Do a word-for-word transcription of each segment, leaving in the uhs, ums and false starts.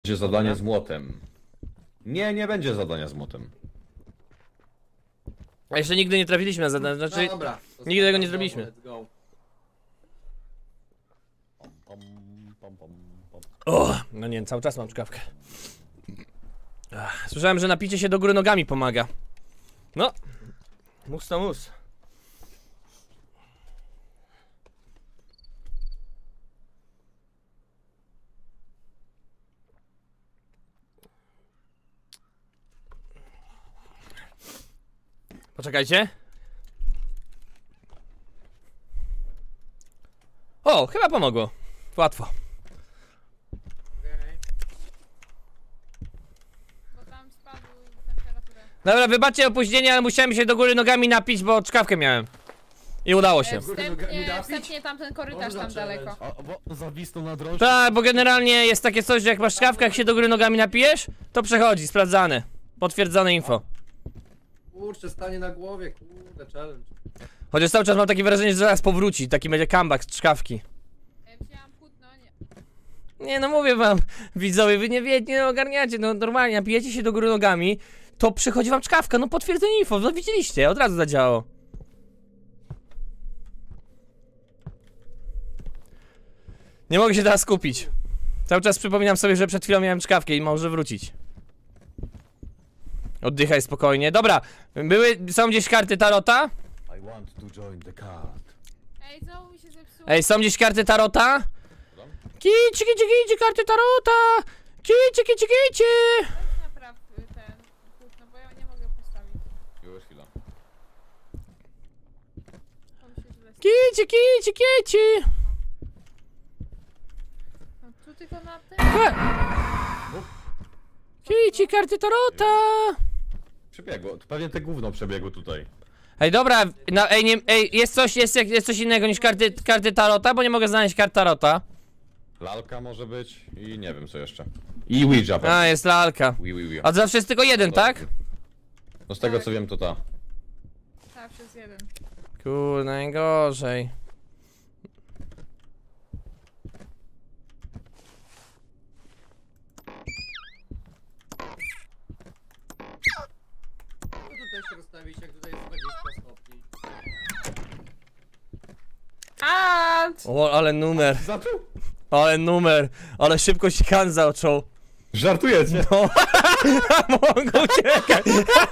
Będzie zadanie z młotem. Nie, nie będzie zadania z młotem. A jeszcze nigdy nie trafiliśmy na zadanie, znaczy... No dobra. Nigdy tego nie zrobiliśmy. Let's go. O, no nie, cały czas mam czkawkę. Ach, słyszałem, że napicie się do góry nogami pomaga. No, mus to mus. Poczekajcie. O, chyba pomogło. Łatwo. Bo tam spadł temperaturę. Dobra, wybaczcie opóźnienie, ale musiałem się do góry nogami napić, bo czkawkę miałem. I udało się. E, Wstępnie, wstępnie tamten korytarz tam Można daleko. A, bo zawisnął na drożdży. Tak, bo generalnie jest takie coś, że jak masz czkawkę, jak się do góry nogami napijesz, to przechodzi, sprawdzane. Potwierdzone info. Kurczę, stanie na głowie, kurde, challenge. Chociaż cały czas mam takie wrażenie, że zaraz powróci, taki będzie comeback z czkawki. Ja wzięłam płótno, nie. Nie no, mówię wam, widzowie, wy nie wiecie, nie ogarniacie, no normalnie, napijecie się do góry nogami, to przychodzi wam czkawka, no potwierdzenie info, no widzieliście, od razu zadziałało. Nie mogę się teraz skupić. Cały czas przypominam sobie, że przed chwilą miałem czkawkę i może wrócić. Oddychaj spokojnie. Dobra, były, są gdzieś karty tarota? I want to join the card. Ej, znowu mi się zepsuło. Ej, są gdzieś karty tarota? Kici, kici, kici, karty tarota! Kici, kici, kici! Weź napraw y, ten płótno, bo ja nie mogę postawić. Już chwila. To mi się źle stało. Kici, kici, kici! No tu tylko na tym. Kici, karty tarota! Przebiegło, to pewnie te gówno przebiegło tutaj. Ej, dobra, no, ej, nie, ej, jest coś, jest, jest coś innego niż karty, karty tarota, bo nie mogę znaleźć kart tarota. Lalka może być i nie wiem co jeszcze. I Ouija. A, jest lalka. Wi, wi, wi. A zawsze jest tylko jeden, tak? No z tego co wiem to ta. Tak, przez jeden. Kurde, najgorzej. No tutaj się rozstawić, jak tutaj jest dwadzieścia stopni. A, O, ale numer, Zaczął? ale numer, ale szybko się kan zaczął. Żartujecie? No, mogę uciekać.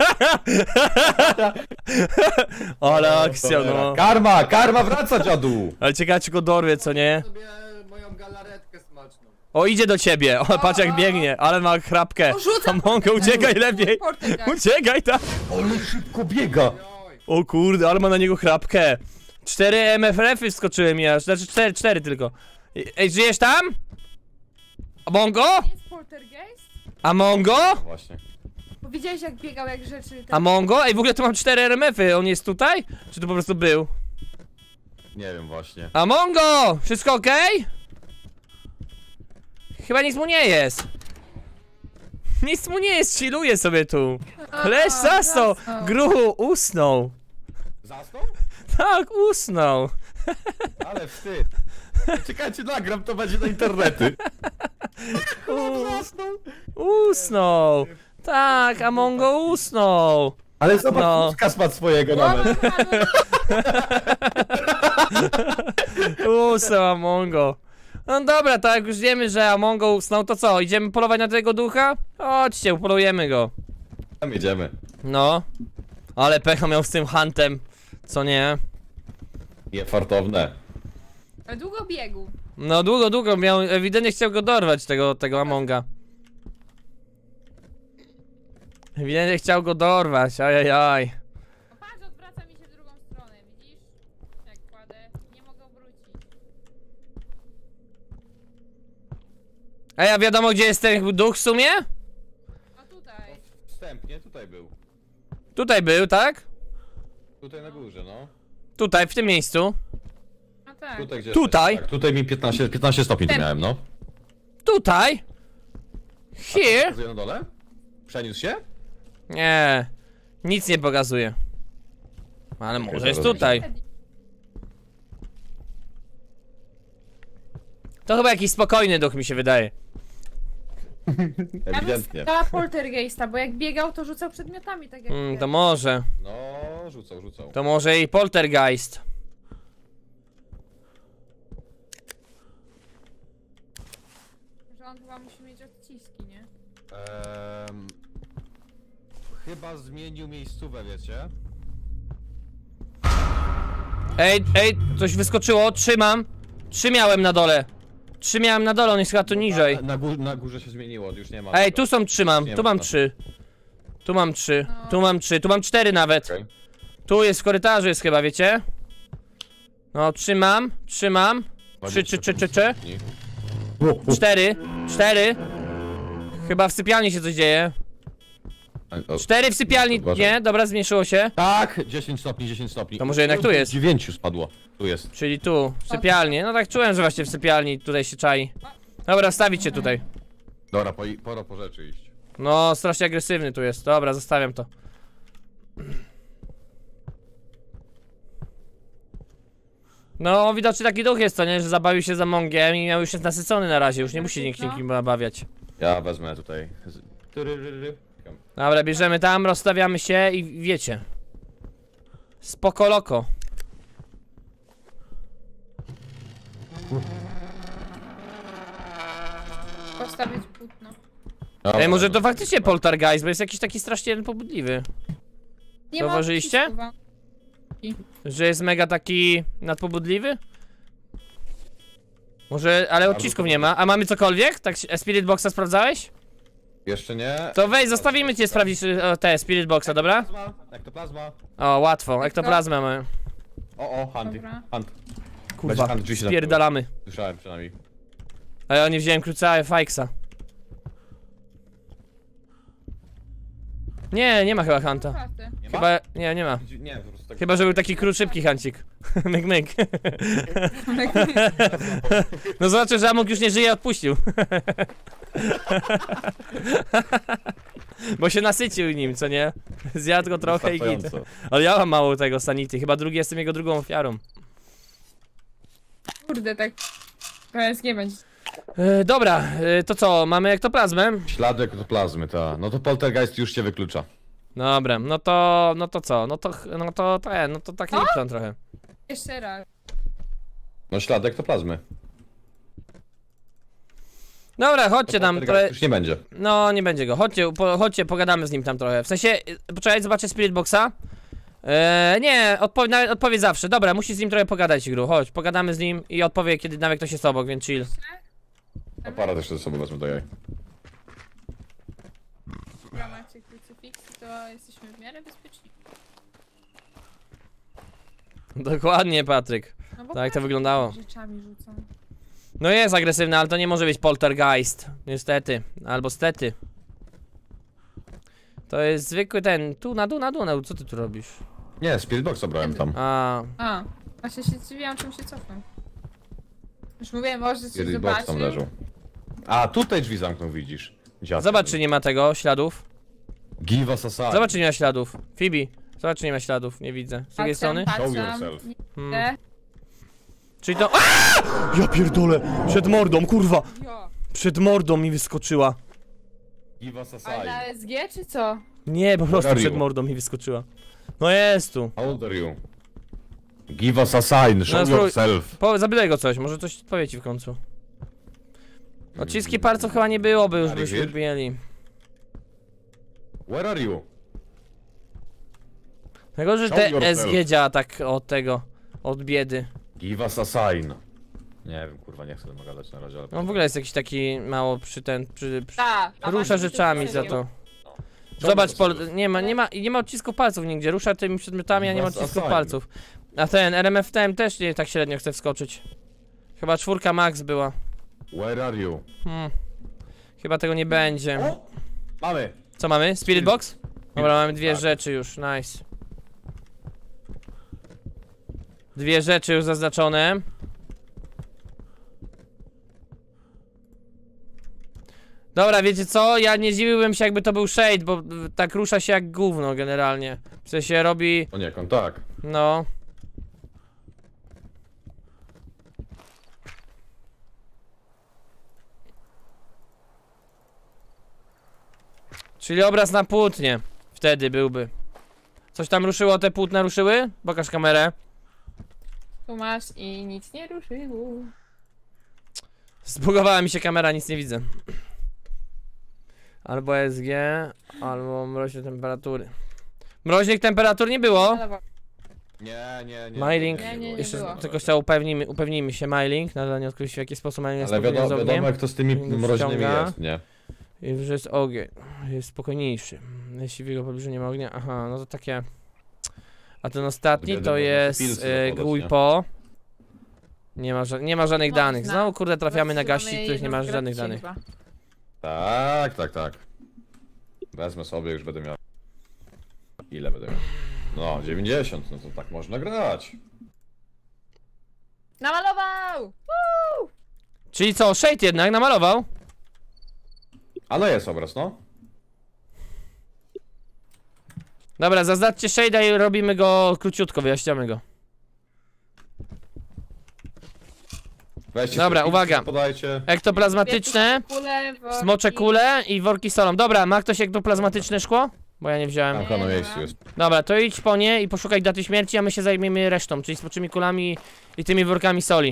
Ale akcja, no. Karma, karma wraca dziadu! Ale ciekawe, czy go dorwie, co nie? sobie moją galaretkę smaczną. O, idzie do ciebie, o, patrz jak biegnie, ale ma chrapkę. A mogę, uciekaj lepiej. Poltergeist. Uciekaj tam. Ale szybko biega! Oj, O kurde, ale ma na niego chrapkę. Cztery M F R-y wskoczyły mi aż, znaczy cztery, cztery tylko. Ej, żyjesz tam? Amongo? Jest poltergeist? Amongo? Właśnie. Bo widziałeś jak biegał, jak rzeczy... Tam... Amongo? Ej, w ogóle tu mam cztery R M F-y, on jest tutaj? Czy to po prostu był? Nie wiem właśnie. Amongo! Wszystko okej? Chyba nic mu nie jest. Nic mu nie jest, chilluje sobie tu. Leż zasnął, gruchu, usnął. Zasnął? Tak, usnął. Ale wstyd. Czekajcie, nagram, to będzie na internety. Zasnął. Usnął. Tak, Amongo usnął. Ale zobacz, No. no. ma swojego nawet. Usnął Amongo. No dobra, tak jak już wiemy, że Amongo usnął, to co? Idziemy polować na tego ducha? Chodźcie, upolujemy go. Tam jedziemy. No. Ale pecha miał z tym huntem. Co nie? Nie fartowne. Ale długo biegł. No długo, długo miał, ewidentnie chciał go dorwać, tego, tego Amonga. Ewidentnie chciał go dorwać, ajajaj. No patrz, odwraca mi się w drugą stronę, widzisz? Jak kładę, nie mogę obrócić. A ja wiadomo, gdzie jest ten duch w sumie? No tutaj. Wstępnie tutaj był. Tutaj był, tak? Tutaj na górze, no. Tutaj, w tym miejscu. No tak. Tutaj gdzie Tutaj? Tak, tutaj mi piętnaście, piętnaście stopni tu Ten. miałem, no. Tutaj. Here. Pokazuje na dole? Przeniósł się? Nie. Nic nie pokazuje. Ale może jest dobra. tutaj. To chyba jakiś spokojny duch mi się wydaje. Ja bym Ewidentnie. dała poltergeista, bo jak biegał, to rzucał przedmiotami, tak jak Mm, ty. to może. No, rzucał, rzucał. To może i poltergeist. Że on chyba musi mieć odciski, nie? Ehm, chyba zmienił miejscówę, wiecie? Ej, ej, coś wyskoczyło, trzymam. Trzy miałem na dole. Trzy miałem na dole, on jest chyba tu niżej. Na, na, górze, na górze się zmieniło, już nie ma. Ej, tego. tu są trzy mam, Nie tu ma mam to. trzy. Tu mam trzy, No. tu mam trzy, tu mam cztery nawet. Okej. Tu jest w korytarzu jest chyba, wiecie? No, trzymam, trzymam. Trzy, trzy, trzy, trzy, trzy. Cztery, cztery. Chyba w sypialni się coś dzieje. O, Cztery w sypialni, Uważaj. nie, dobra, zmniejszyło się. tak, dziesięć stopni, dziesięć stopni. To może jednak tu jest. dziewięć spadło. Tu jest. Czyli tu, w sypialni. No tak czułem, że właśnie w sypialni tutaj się czai. Dobra, stawić się tutaj. Dobra, po, pora po rzeczy iść. No, strasznie agresywny tu jest. Dobra, zostawiam to. No, widocznie taki duch jest, co nie? Że zabawił się za Mongiem i miał już jest nasycony na razie. Już nie musi nikt nikim nabawiać. Ja wezmę tutaj. z- tyryryry. Dobra, bierzemy tam, rozstawiamy się i wiecie. Spoko loko. Postawić płótno. Dobra, Ej, może to dobra. faktycznie poltergeist, bo jest jakiś taki strasznie pobudliwy. Nie ma Zauważyliście? odcisków, a- Że jest mega taki nadpobudliwy? Może, ale odcisków nie ma. A mamy cokolwiek? Tak, się- Spirit Boxa sprawdzałeś? Jeszcze nie. To weź, zostawimy cię sprawdzić e, te Spirit Boxa, dobra? Plazma, ektoplazma. O, łatwo, ektoplazmę mamy. O, o, Handy. Dobra. Hand. Kurwa, hand drzwi się spierdalamy. Słyszałem przynajmniej. A ja nie wziąłem klucza Fajksa. Nie, nie ma chyba Hanta. Otwarte. Nie ma? Chyba, nie, nie ma. Nie, po prostu tak. Chyba, że był taki król szybki Hancik. myk, myk. No zobaczę, że Amok już nie żyje, odpuścił. Bo się nasycił nim, co nie? Zjadł go trochę i git. Wystarczająco. Ale ja mam mało tego sanity, chyba drugi jestem jego drugą ofiarą. Kurde, tak. P S G będzie. E, dobra, e, to co, mamy ektoplazmę? Ślady ektoplazmy, ta. No to poltergeist już się wyklucza. Dobra, no to, no to co, no to, ch- no to ten, no to tak Lipton trochę. Jeszcze raz. No ślady ektoplazmy. Dobra, chodźcie tam, Poltergeist trochę, już nie będzie. no nie będzie go, chodźcie, po, chodźcie, pogadamy z nim tam trochę. W sensie, y, poczekaj, zobaczę Spirit Boxa. Eee, nie, odpowie, nawet odpowie zawsze, dobra, musisz z nim trochę pogadać, Gru, chodź, pogadamy z nim i odpowie, kiedy nawet ktoś jest obok, więc chill. Aparat jeszcze ze sobą wezmę do jaj. Dobra, macie krucyfiks, to jesteśmy w miarę bezpieczni. Dokładnie, Patryk. No bo Tak to wyglądało. rzeczami rzucą. No jest agresywny, ale to nie może być poltergeist. Niestety. Albo stety. To jest zwykły ten. Tu na dół, na dół, na dół. Co ty tu robisz? Nie, Spirit Boxa brałem tam. A, A, właśnie się zdziwiłam, czym się cofnął. Już mówiłem, może coś Spirit Box tam zobaczył. leżał. A, tutaj drzwi zamknął, widzisz. Dziadek. zobacz, czy nie ma tego śladów. Give us a sign. Zobacz, czy nie ma śladów. Phoebe, zobacz, czy nie ma śladów. Nie widzę. Z drugiej Patrzę, strony. Show patrzę, yourself. nie Hmm. widzę. Czyli to. Aaaa! Ja pierdolę! Przed mordą, kurwa! Jo. Przed mordą mi wyskoczyła. Give us a Ale sign. na S G czy co? Nie, po prostu are przed you? mordą mi wyskoczyła. No jest tu. How old are you? Give us a sign, show No, spróbuj- yourself. Po, zapytaj go coś, może coś powie ci w końcu. Odciski palców chyba nie byłoby, już Are you byśmy here? mieli. Where are you? Tego, że Show te yourself. S G działa tak od tego, od biedy. Give us a sign. Nie wiem, kurwa, nie chcę tam gadać na razie, ale... On w ogóle jest jakiś taki mało przy ten, przy, przy, Tak. rusza rzeczami za to. Zobacz, pol, nie ma, nie ma, nie ma odcisków palców nigdzie, rusza tymi przedmiotami, a nie ma Was odcisków assign. palców. A ten R M F T M też nie tak średnio chce wskoczyć. Chyba czwórka max była. Where are you? Hmm. Chyba tego nie będzie. Mamy! Co mamy? Spirit Box? Dobra, mamy dwie Tak. rzeczy już, nice. Dwie rzeczy już zaznaczone. Dobra, wiecie co? Ja nie dziwiłbym się, jakby to był Shade, bo y, tak rusza się jak gówno generalnie. W sensie robi, O nie, tak. no... Czyli obraz na płótnie. Wtedy byłby. Coś tam ruszyło, te płótna ruszyły? Pokaż kamerę. Tu masz i nic nie ruszyło. Zbugowała mi się kamera, nic nie widzę. Albo S G, albo mroźne temperatury. Mroźnych temperatur nie było. Nie, nie, nie. Mailing, Nie, nie, nie jeszcze było. tylko chciał upewnijmy, upewnijmy się Mailing, nadal nie odkryliśmy w jaki sposób Mailing jest Ale spokojnie z wiadomo, ogniem. wiadomo jak to z tymi Ściąga. mroźnymi jest, nie? I że jest ogień, jest spokojniejszy. Jeśli w jego pobliżu nie ma ognia, aha, no to takie... A ten ostatni Wiadomo, to że jest pilsy e, zapodać, G U I nie? P O. Nie ma, ża- nie ma żadnych Można. danych. Znowu kurde trafiamy na Zatrzymamy gaści, których nie ma jedną z żadnych graczy danych. chyba. Tak, tak, tak. Wezmę sobie, już będę miał. Ile będę miał? No, dziewięćdziesiąt, no to tak można grać. Namalował! Czyli co, Shade jednak namalował? Ale jest obraz, no. Dobra, zaznaczcie Shade'a i robimy go króciutko, wyjaśniamy go. Weźcie Dobra, sobie uwaga. pizzę, podajcie. Ektoplazmatyczne, Kule, worki. smocze kule i worki solą. Dobra, ma ktoś ektoplazmatyczne szkło? Bo ja nie wziąłem. Tam chyba na miejscu jest. Dobra, to idź po nie i poszukaj daty śmierci, a my się zajmiemy resztą, czyli smoczymi kulami i tymi workami soli.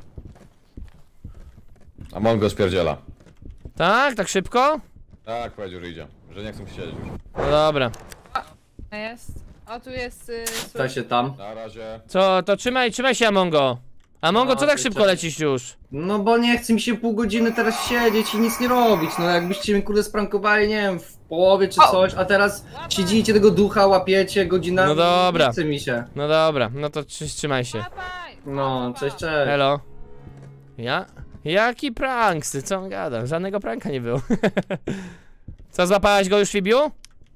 A Mongo spierdziela. Tak? Tak szybko? Tak, powiedział, że idzie. Że nie chcę siedzieć już. No dobra. Jest. O, tu jest... Y, Co się tam? Na razie. Co, to trzymaj, trzymaj się Amongo. Amongo, No, co tak ty szybko cześć. lecisz już? No bo nie chce mi się pół godziny teraz siedzieć i nic nie robić. No jakbyście mi kurde sprankowali, nie wiem, w połowie czy coś, a teraz siedzicie tego ducha, łapiecie godzinami. No dobra. Nie chce mi się. No dobra, no to trzy- trzymaj się. Łapaj! No, cześć, cześć. Hello. Ja? Jaki pranksy, co on gada? Żadnego pranka nie było. Co, złapałeś go już, Fibiu?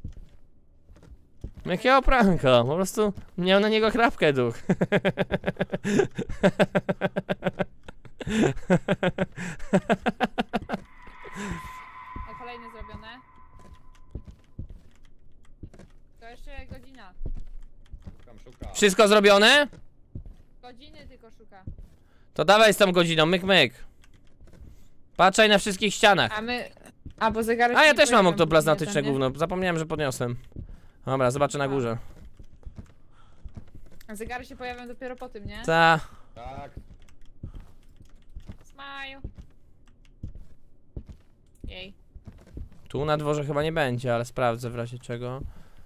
Jakiego pranka? Po prostu miał na niego chrapkę duch. O, kolejne zrobione. To jeszcze godzina. Szukam, szukam. Wszystko zrobione? Godziny tylko szuka. To dawaj z tą godziną, myk myk. Patrzaj na wszystkich ścianach. A my... A, bo zegarek... A ja nie też mam pojawią, oktoplazmatyczne nie? gówno, zapomniałem, że podniosłem. Dobra, zobaczę na górze. A zegary się pojawią dopiero po tym, nie? Ta. Tak. Smile. Jej. Tu na dworze chyba nie będzie, ale sprawdzę w razie czego.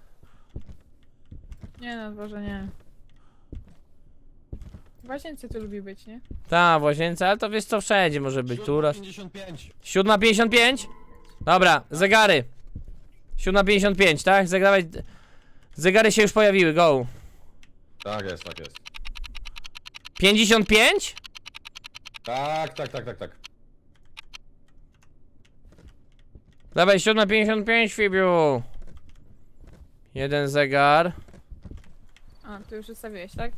Nie no, Boże, nie. W łazience tu lubi być, nie? Ta, w łazience, ale to wiesz co, wszędzie może być. Tu raz. pięćdziesiąt pięć. Siódma pięćdziesiąt pięć? Dobra, zegary. Siódma pięćdziesiąt pięć, tak? Zegary, zegary się już pojawiły, go. Tak jest, tak jest. pięćdziesiąt pięć? Tak, tak, tak, tak, tak. Dawaj, siódma pięćdziesiąt pięć, Fibiu. Jeden zegar. A, tu już ustawiłeś, tak?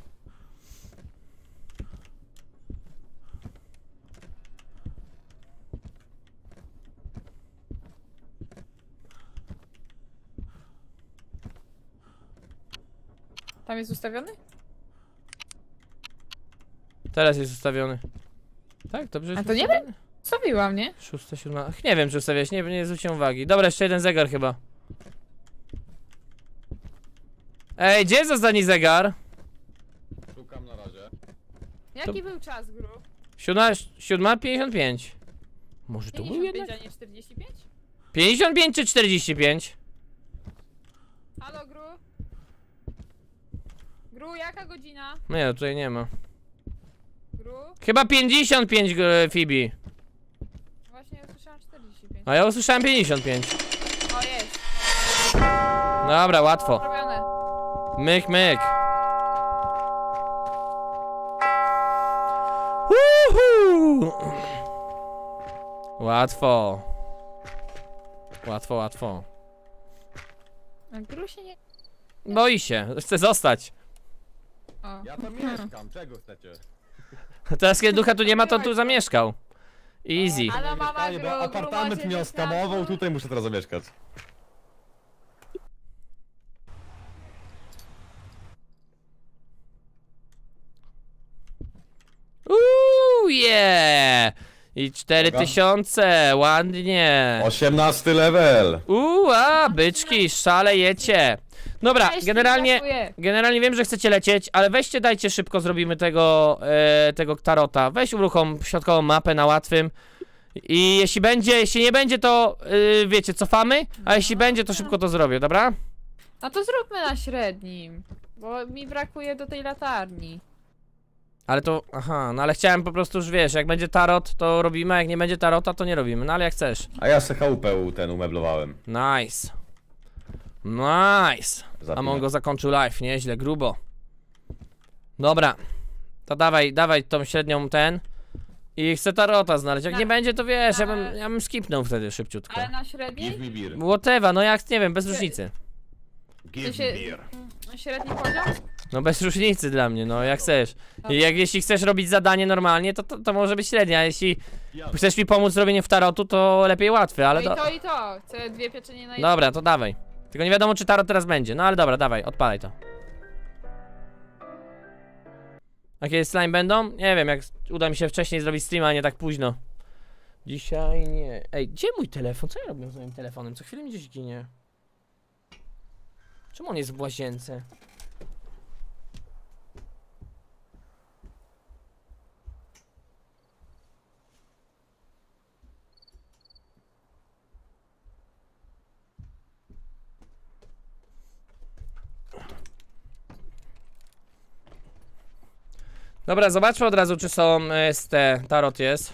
Tam jest ustawiony? Teraz jest ustawiony. Tak, dobrze jest A to nie ustawiony? Ustawiłam, nie? Szósta, siódma. Ach, nie wiem, czy ustawiać, nie, nie zwróciłem uwagi. Dobra, jeszcze jeden zegar chyba. Ej, gdzie jest ostatni zegar? Szukam na razie. Jaki był czas, Gru? Siódma, siódma pięćdziesiąt pięć. Może to był pięćdziesiąt pięć, jednak? a nie czterdzieści pięć? pięćdziesiąt pięć czy czterdzieści pięć? Halo, Gru? Gru, jaka godzina? Nie, no tutaj nie ma. Gru? Chyba pięćdziesiąt pięć, e, Fibi. Właśnie usłyszałam czterdzieści pięć. A ja usłyszałem pięćdziesiąt pięć. O, jest. Dobra, łatwo. Zrobione. Myk, myk. Uhu. Łatwo. Łatwo, łatwo. A Gru się nie... Boi się, chce zostać. O. Ja tam mieszkam, czego chcecie? Teraz kiedy ducha tu nie ma, to tu zamieszkał. Easy. Ale mama Mieszkanie, Gru, bo Gru apartament macie mnie oskamował, wyznaczu. tutaj muszę teraz zamieszkać. Uuu, yeah! I cztery tysiące, ładnie. osiemnasty level. Uła, byczki, szalejecie. Dobra, Cześć, generalnie, dziękuję. generalnie wiem, że chcecie lecieć, ale weźcie, dajcie szybko, zrobimy tego, e, tego tarota. Weź uruchom środkową mapę na łatwym. I jeśli będzie, jeśli nie będzie, to yy, wiecie, cofamy, a jeśli będzie, to szybko to zrobię, dobra? No to zróbmy na średnim. Bo mi brakuje do tej latarni. Ale to, aha, no ale chciałem po prostu już, wiesz, jak będzie tarot, to robimy, a jak nie będzie tarota, to nie robimy, no ale jak chcesz. A ja se chałupę ten umeblowałem. Nice. Nice. Zapinam. Among Us zakończył live, nieźle, grubo. Dobra. To dawaj, dawaj tą średnią ten. I chcę tarota znaleźć, jak Na- nie będzie, to wiesz, ja bym, ale- ja bym skipnął wtedy szybciutko. Ale na średniej? Give me beer. Whatever, no jak, nie wiem, bez różnicy. Give się- me beer. Na średni poziom? No bez różnicy dla mnie, no jak chcesz. I jak jeśli chcesz robić zadanie normalnie, to, to, to może być średnia, a jeśli chcesz mi pomóc w robieniu w tarotu, to lepiej łatwy, ale No do... i to i to. Chcę dwie pieczenie na jedno. Dobra, to dawaj. Tylko nie wiadomo, czy tarot teraz będzie, no ale dobra, dawaj, odpalaj to. A kiedy slime będą? Nie wiem, jak uda mi się wcześniej zrobić streama, a nie tak późno. Dzisiaj nie. Ej, gdzie mój telefon? Co ja robię z moim telefonem? Co chwilę mi gdzieś ginie. Czemu on jest w łazience? Dobra, zobaczmy od razu, czy są y, z te tarot jest.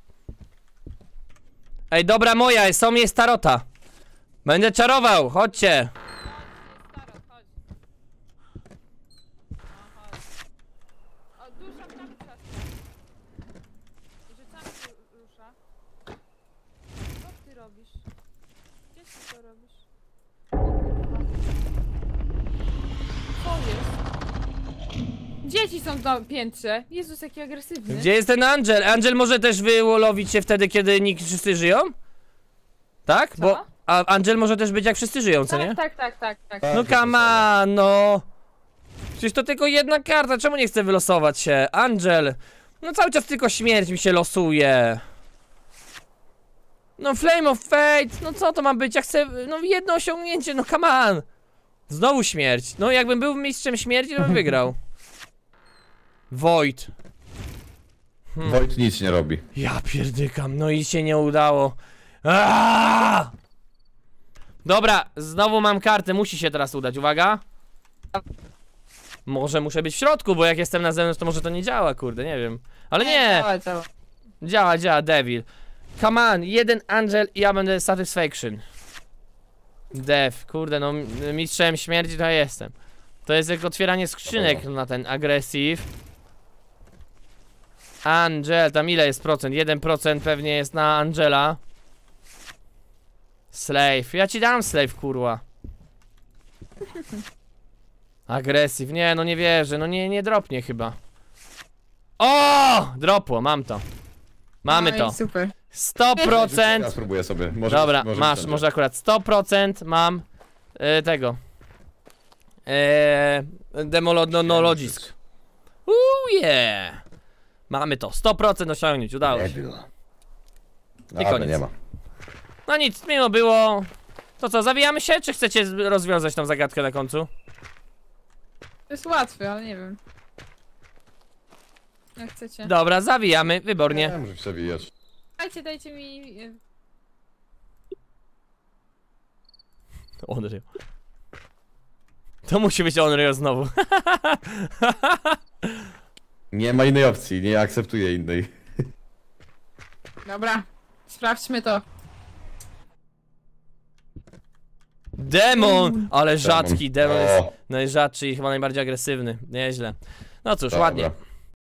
Ej, dobra, moja, są jest tarota. Będę czarował, chodźcie. Tarot, chodź. No, chodź. O, dusza w tam ciasto. I rzucamy tu rusza. Co ty robisz? Gdzie ty to robisz? O kurwa. Co jest? Dzieci są na piętrze. Jezus, jaki agresywny. Gdzie jest ten Angel? Angel może też wyłolowić się wtedy, kiedy nikt wszyscy żyją? Tak? Co? Bo a Angel może też być jak wszyscy żyją, co nie? Tak, tak, tak, tak, tak. No come on, no. Przecież to tylko jedna karta, czemu nie chce wylosować się? Angel. No cały czas tylko śmierć mi się losuje. No Flame of Fate, no co to ma być? Ja chcę, no jedno osiągnięcie, no come on. Znowu śmierć. No jakbym był mistrzem śmierci, to bym wygrał. Void. Wojt nic nie robi. Ja pierdykam, no i się nie udało. Aaaa! Dobra, znowu mam kartę, musi się teraz udać, uwaga. Może muszę być w środku, bo jak jestem na zewnątrz, to może to nie działa, kurde, nie wiem. Ale nie, Działa, działa. działa, działa, devil. Come on, jeden Angel i ja będę satisfaction. Dev, kurde, no m- mistrzem śmierci to ja jestem. To jest jak otwieranie skrzynek na ten aggressive. Angel, tam ile jest procent? jeden procent pewnie jest na Angela. Slave, ja ci dam slave, kurwa. Aggressive, nie, no nie wierzę, no nie, nie dropnie chyba. O! Dropło, mam to. Mamy No i to. super. sto Ja procent. spróbuję sobie. Może Dobra, może masz, będzie. może akurat sto procent mam e, tego. E, Demologisk. Uuu, yeah. Mamy to, sto procent osiągnięć, udało się. Debil. I Dobra, koniec. nie ma. No nic, mimo było. To co, zawijamy się, czy chcecie z- rozwiązać tą zagadkę na końcu? To jest łatwe, ale nie wiem. Jak chcecie. Dobra, zawijamy, wybornie. Nie, muszę przewijać. Dajcie, dajcie mi... e, Unreal. To musi być Unreal znowu. Nie ma innej opcji, nie akceptuję innej. Dobra, sprawdźmy to. Demon! Ale rzadki, demon jest O, najrzadszy i chyba najbardziej agresywny. Nieźle. No cóż, dobra. ładnie.